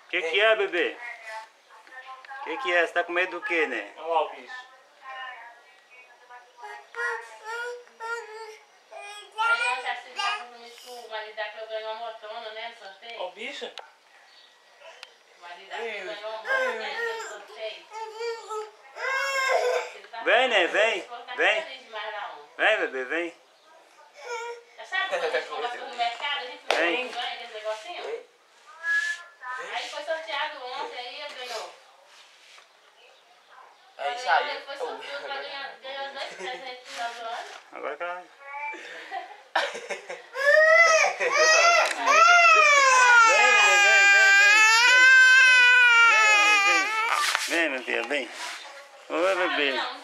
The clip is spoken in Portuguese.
Que é, bebê? Que é? Você tá com medo do que, né? Olha lá o bicho. Aí eu já sei que tá fazendo isso com o marido que eu ganhei uma motona, né? Sorteio. Olha o bicho. O marido que ganhou uma motona, né? No sorteio. Vem, né? Vem. Vem. Vem, bebê, vem. Sabe quando a gente compra tudo no mercado? A gente ganha aquele negocinho? Aí foi sorteado ontem, aí ele ganhou. É isso aí. Ele foi sorteado pra ganhar 2 presentes no final do ano. Agora cai. Vem, minha filha, vem. Oi, bebê.